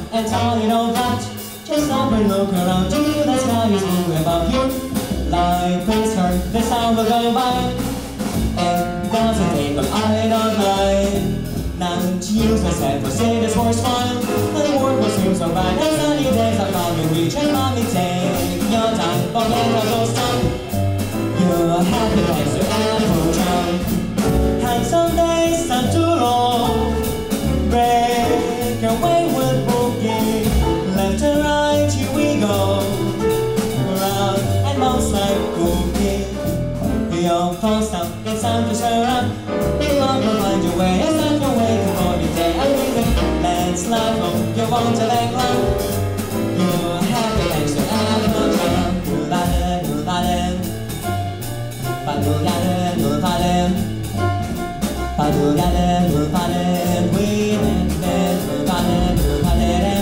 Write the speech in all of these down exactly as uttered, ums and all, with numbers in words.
and tell you know that. Just stop and look around you, the sky is blue above you. Life is hard, this time will go by. It doesn't take a idle line. Now to use my head for say this for smile. The world will seem so bright and sunny days are coming. Reach and mommy, take your time, forget all those time. You're happy thanks to Apple Town. And some days are too long. Break away with boogie. Left and right, here we go. Around and bounce like cookie. Your phone stop, it's time to show up. You want to find your way, it's not your way to go your day. I'm thinking, let's slide home, you want to let go. You're happy thanks to Apple Town. Do-la-da, do-la-da. Ba-do-la-da, do-la-da. Ba-do-la-da, do-la-da. We-da-da, do-la-da, do-la-da.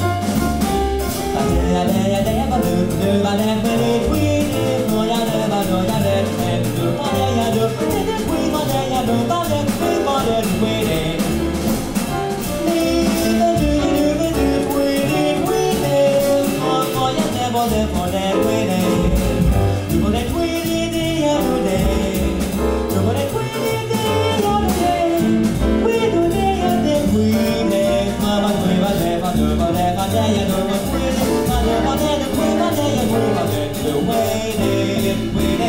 Ba-do-la-da, ba-do-la-da, ba-do-la-da. We-da, do-la-da, ba-do-la-da. Do-ba-da-ya, do-ba-da, we-ba-da-ya, do-ba-da, we-ba-da, we-da. We-da-do-ya-do-ba-do, we-da, we-da. For-for-ya-da, bo-da, for-da, we-da. Do-ba-da, we-da-da-ya-do-da. Do-ba-da, we-da-da-ya-do-da. We-do-da-ya-da, we-da. Ba-ba-do-ba-da, ba-do-ba-da, ba-da-ya-do, we-da. Ba-da-ba-da, we-ba-da-ya, we-ba-da, do-we-da, we-da.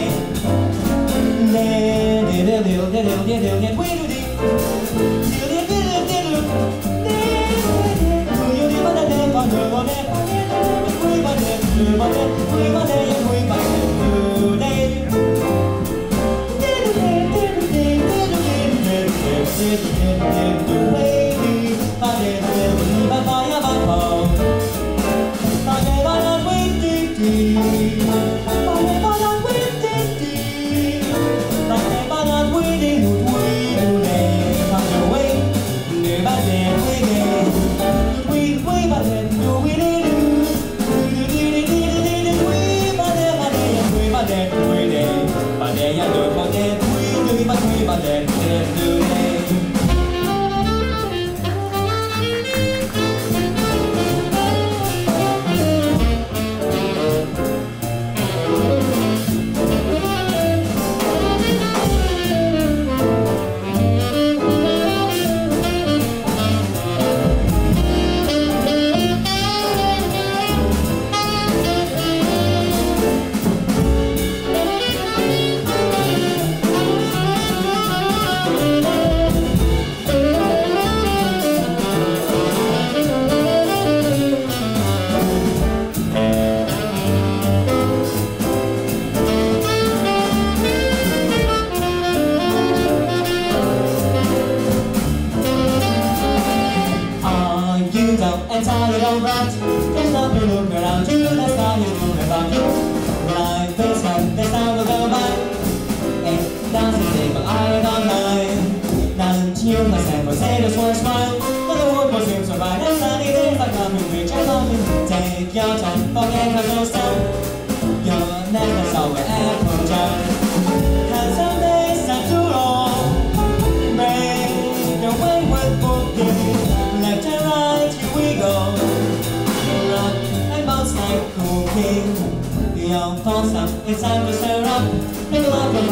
And tell you don't run. Just stop and look around you. The sky is blue above you. Life is hard, this time will go by. It doesn't take a idle line. Now to you myself will say this for a smile. But the world will seem so bright and sunny days are coming. Reach and coming. Take your time, forget how those time. You're never so Apple Town. And some days are too long. Break away with boogie. Left and right, here we go. Rock and bounce like cooking. Your phone stop, it's time to stir up. Make a love